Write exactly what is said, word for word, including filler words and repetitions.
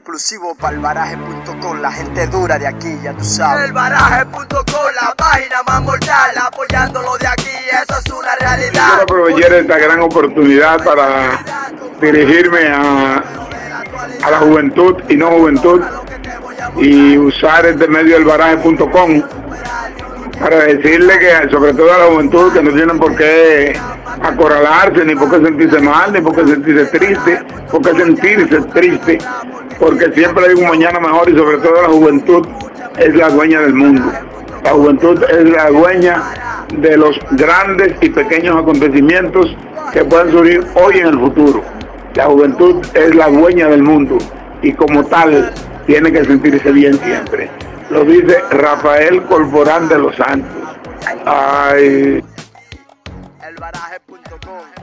exclusivo para el baraje punto com, la gente dura de aquí, ya tú sabes. El baraje punto com, la página más mortal, apoyándolo de aquí, eso es una realidad. Quiero aprovechar esta gran oportunidad para dirigirme a, a la juventud y no juventud y usar este medio del baraje punto com para decirle que, sobre todo a la juventud, que no tienen por qué acorralarse, ni por qué sentirse mal, ni por qué sentirse triste, por qué sentirse triste, porque siempre hay un mañana mejor y sobre todo la juventud es la dueña del mundo. La juventud es la dueña de los grandes y pequeños acontecimientos que pueden surgir hoy en el futuro. La juventud es la dueña del mundo y como tal tiene que sentirse bien siempre. Lo dice Rafael Corporán de los Santos. Ay. El baraje punto com.